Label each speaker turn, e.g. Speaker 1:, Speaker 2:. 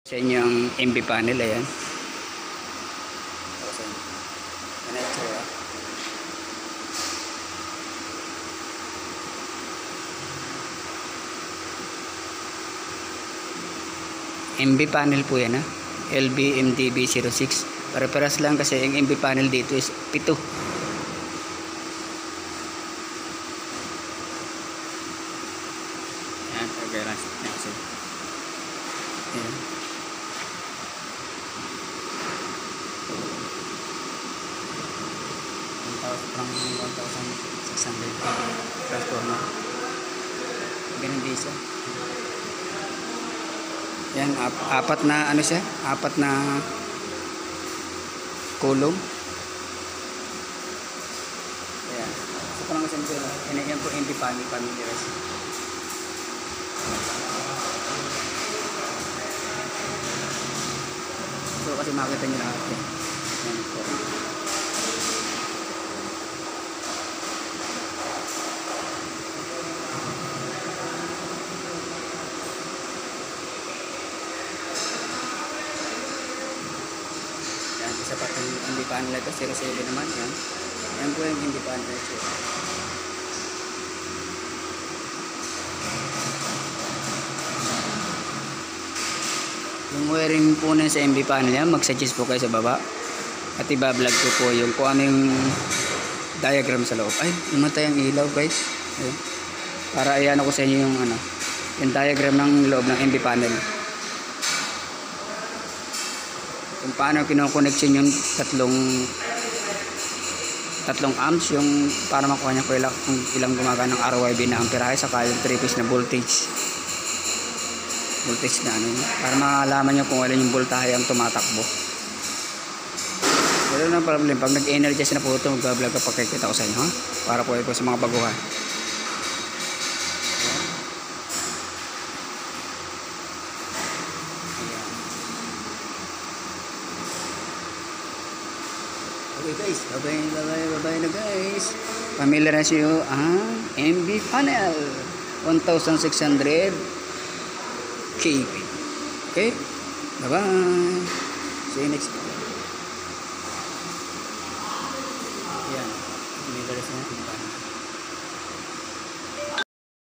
Speaker 1: Sa inyo ang MB panel, ayan. MB panel po yan, ha. LB MDB06. Para-paras lang kasi yung MB panel dito is 7. Ayan, pag-aras. Ayan. From 1,600 transformer. Ganun din siya. Yan, apat na ano siya? Apat na kulong. Ayan. So parang kasi ito, yan po MB panel, family rest. So kasi makita nyo lahat yan. Yan po. Isa pa itong hindi panel ito, 07 naman yan. Yan po yung hindi panel ito. Yung wiring po na sa MB panel yan, mag-suggest po kayo sa baba. At iba-vlog ko po yung kung ano yung diagram sa loob. Ay, namatay ang ilaw guys. Ayun. Para ayan ako sa inyo yung ano, yung diagram ng loob ng MB panel. Kung paano kinokoneksyon yung tatlong amps, yung para makuha niya kung ilang gumagana ng RYB na amperahe, saka yung 3-phase na voltage na ano, para makalaman niyo kung alin yung voltahe ang tumatakbo. Pero na problem, pag nag-energize na po ito, mag-vlog ka pagkikita ko sa inyo, ha? Para po ito sa mga baguhan. Okay guys, bye na guys. Familiar na siyo ang MB panel 1600 kV. Okay, bye bye, see you next time. Yan, familiar na siya.